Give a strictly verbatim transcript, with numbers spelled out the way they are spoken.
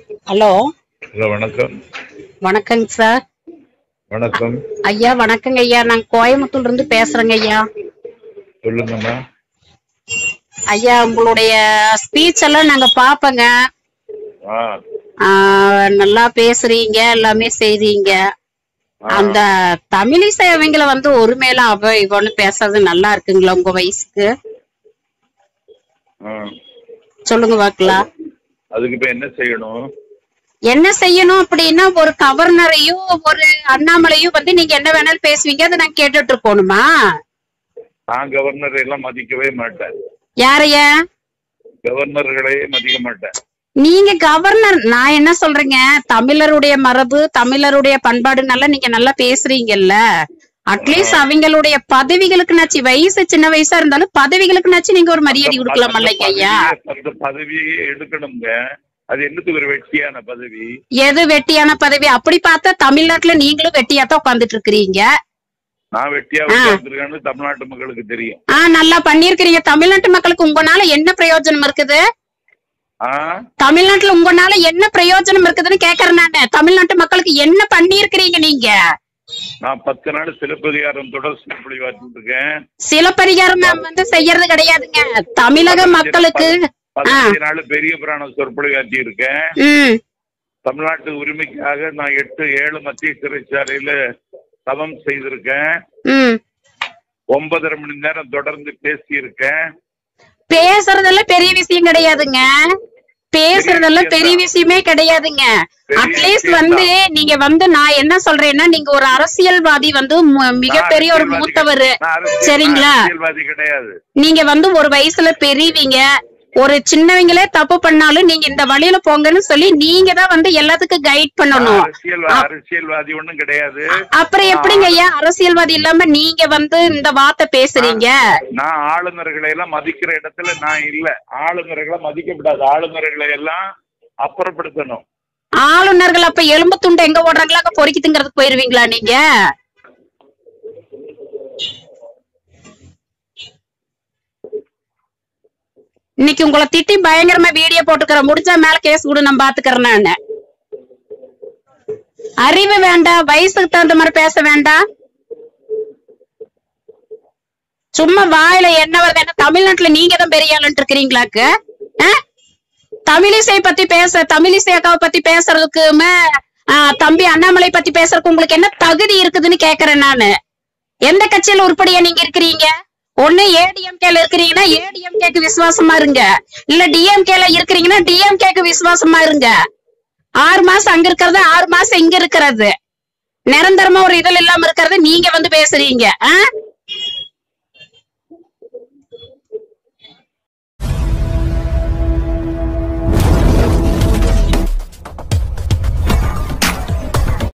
Hello hello, வணக்கம். வணக்கங்க sir. வணக்கம் ஐயா. வணக்கங்க ஐயா. நாங்க கோயம்புத்தூர்ல இருந்து பேசுறேங்க ஐயா. சொல்லுங்கம்மா. ஐயா, உங்களுடைய ஸ்பீச் எல்லாம் நாங்க பாப்போங்க. ஆ ஆஹ், நல்லா பேசுறீங்க, எல்லாமே செய்றீங்க. ஆ. அந்த தமிழிசை அவங்கள வந்து ஒரு மேல அவ இவன்னு பேசுறது நல்லா இருக்குங்களா உங்க வயசுக்கு? ஆ. சொல்லுங்க பாக்கலாம். அதுக்கு இப்ப என்ன செய்யணும்? என்ன செய்யணும் அப்படின்னா, ஒரு கவர்னரையும் ஒரு அண்ணாமலையும் வந்து நீங்க என்ன வேணாலும் பேசுவீங்க, அதை நான் கேட்டுட்டு இருக்கணுமா? நான் கவர்னர் எல்லாம் மதிக்கவே மாட்டேன். யாரைய? கவர்னர்களே மதிக்க மாட்டேன். நீங்க கவர்னர். நான் என்ன சொல்றேங்க, தமிழருடைய மரபு, தமிழருடைய பண்பாடுனால நீங்க நல்லா பேசுறீங்கல்ல. அட்லீஸ்ட் அவங்களுடைய பதவிகளுக்கு நாச்சு, வயசு சின்ன வயசா இருந்தாலும் பதவிகளுக்கு நாச்சு நீங்க ஒரு மரியாதை கொடுக்கலாம் இல்லைங்க ஐயா? அந்த பதவியே எடுக்கணுங்க. அது என்னத்துக்கு ஒரு வெட்டியான பதவி? எது வெட்டியான பதவி? அப்படி பார்த்தா தமிழ்நாட்டுல நீங்களும் வெட்டியாத்தான் உட்காந்துட்டு இருக்கிறீங்க. நான் வெட்டியா உட்கார்ந்துருக்கேன்னு தமிழ்நாட்டு மக்களுக்கு தெரியும். ஆஹ், நல்லா பண்ணிருக்கிறீங்க. தமிழ்நாட்டு மக்களுக்கு உங்களால என்ன பிரயோஜனம் இருக்குது? தமிழ்நாட்டுல உங்களால என்ன பிரயோஜனம் இருக்குதுன்னு கேக்குறேன் நானு. தமிழ்நாட்டு மக்களுக்கு என்ன பண்ணிருக்கிறீங்க நீங்க? நான் பத்து நாள் சிலப்பதிகாரம் தொடர் சொற்பொழிவாற்றிட்டு இருக்கேன். சிலப்பதிகாரம் நான் வந்து செய்யறது கிடையாதுங்க. தமிழக மக்களுக்கு பதினஞ்சு நாள் பெரிய புராண சொற்பொழிவாற்றி இருக்கேன். தமிழ்நாட்டு உரிமைக்காக நான் எட்டு ஏழு மத்திய சிறைச்சாலையில தவம் செய்திருக்கேன். ஒன்பதரை மணி நேரம் தொடர்ந்து பேசி இருக்கேன். பேசுறதெல்லாம் பெரிய விஷயம் கிடையாதுங்க. பேசுறதெல்லாம் பெரிய விஷயமே கிடையாதுங்க. அட்லீஸ்ட் வந்து நீங்க வந்து நான் என்ன சொல்றேன்னா, நீங்க ஒரு அரசியல்வாதி வந்து மிகப்பெரிய ஒரு மூத்தவர், சரிங்களா? கிடையாது. நீங்க வந்து ஒரு வயசுல பெரியவங்க. ஒரு சின்னவங்களே தப்பு பண்ணாலும் நீங்க இந்த வழியில போங்கன்னு சொல்லி நீங்க தான் வந்து எல்லாத்துக்கும் கைட் பண்ணணும். அரசியல்வாதி ஒண்ணும் கிடையாது. அப்புறம் எப்படிங்க ஐயா அரசியல்வாதி இல்லாம நீங்க வந்து இந்த வார்த்தை பேசுறீங்க? நான் ஆளுநர்களை எல்லாம் மதிக்கிற இடத்துல நான் இல்ல. ஆளுநர்களை மதிக்கப்படாது. ஆளுநர்களை எல்லாம் அப்புறப்படுத்தணும். ஆளுநர்கள் அப்ப எலும்பு துண்டு எங்க ஓடுறாங்களா அங்க பொறுக்கி திங்கிறதுக்கு போயிருவீங்களா நீங்க? இன்னைக்கு உங்களை திட்டி பயங்கரமா வீடியோ போட்டுக்கிறேன். முடிஞ்சா மேல கேஸ் கூட நான் பாத்துக்கிறேன். நானு அறிவு வேண்டாம், வயசுக்கு தகுந்த மாதிரி பேச வேண்டாம். சும்மா வாயில என்ன வருது? என்ன தமிழ்நாட்டுல நீங்க தான் பெரிய ஆளுன்ட்டு இருக்கிறீங்களாக்கு? தமிழிசை பத்தி பேச, தமிழிசை அக்காவை பத்தி பேசுறதுக்குமே தம்பி அண்ணாமலை பத்தி பேசுறதுக்கு உங்களுக்கு என்ன தகுதி இருக்குதுன்னு கேக்குறேன் நானு. எந்த கட்சியில உருப்படியா நீங்க இருக்கிறீங்க? ஒண்ணு ஏடிஎம்கேல இருக்கிறீங்கன்னா ஏடிஎம்கேக்கு விசுவாசமா இருங்க, இல்ல டிஎம்கேல இருக்கிறீங்கன்னா டிஎம்கேக்கு விசுவாசமா இருங்க. ஆறு மாசம் அங்க இருக்கிறது, ஆறு மாசம் இங்க இருக்கிறது, நிரந்தரமா ஒரு இதுல இல்லாம இருக்கிறது நீங்க வந்து பேசுறீங்க. ஆஹ்